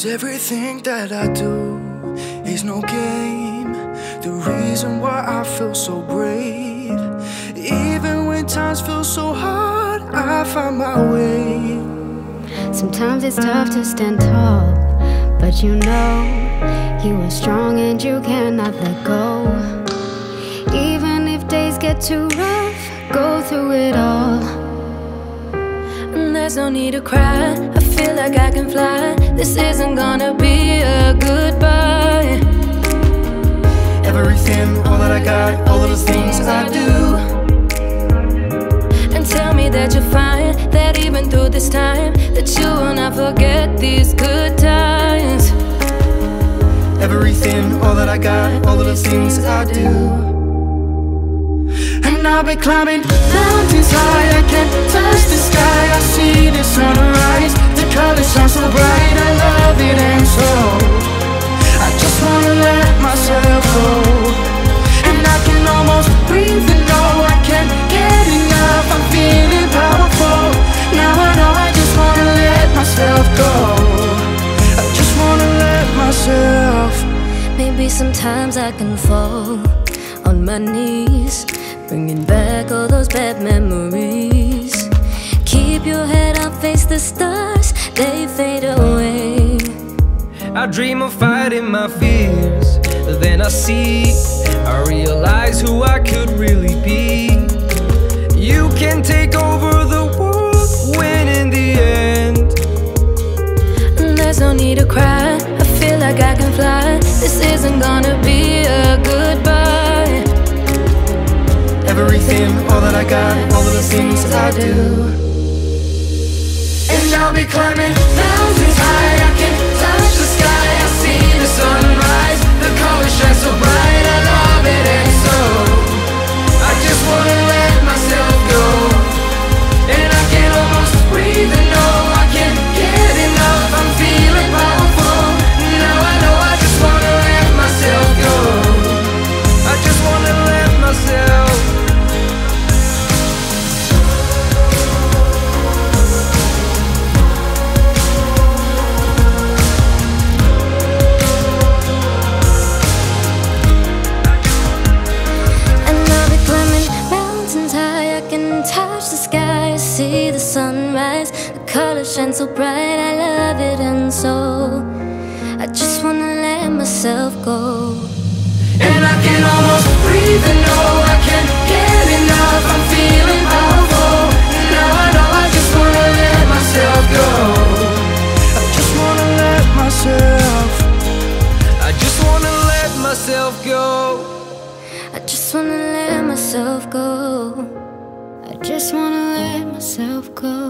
everything that I do is no game. The reason why I feel so brave, even when times feel so hard, I find my way. Sometimes it's tough to stand tall, but you know you are strong and you cannot let go. Even if days get too rough, go through it all. And there's no need to cry, I feel like I can fly. This isn't gonna be a goodbye. Everything, all that I got, all of the things I do. And tell me that you're fine, that even through this time, that you will not forget these good times. Everything, all that I got, all of the things I do. And I'll be climbing mountains high, I can't touch the sky. I see the sunrise, the colors shine so bright. I love it and so I just wanna let myself go. And I can almost breathe and know I can't get enough. I'm feeling powerful, now I know I just wanna let myself go. I just wanna let myself. Maybe sometimes I can fall on my knees, bringing back all those bad memories. Keep your head up, face the stars, they fade away. I dream of fighting my fears, then I realize who I could really be. You can take over the world when in the end. And there's no need to cry, I feel like I can fly. This isn't gonna be a goodbye. Everything, all that I got, all of the things I do. And I'll be climbing mountains high, I can touch the sky. I see the sunrise, the colors shine so bright. I love it and so I just wanna let myself go. And I can almost breathe and know I can't get enough. I'm feeling powerful, now I know I just wanna let myself go. I just wanna let myself. Touch the sky, I see the sunrise, the colors shine so bright. I love it and so I just wanna let myself go. And I can almost breathe and know I can't get enough. I'm feeling powerful, now I know I just wanna let myself go. I just wanna let myself. I just wanna let myself go. I just wanna let myself go. I just wanna let myself go.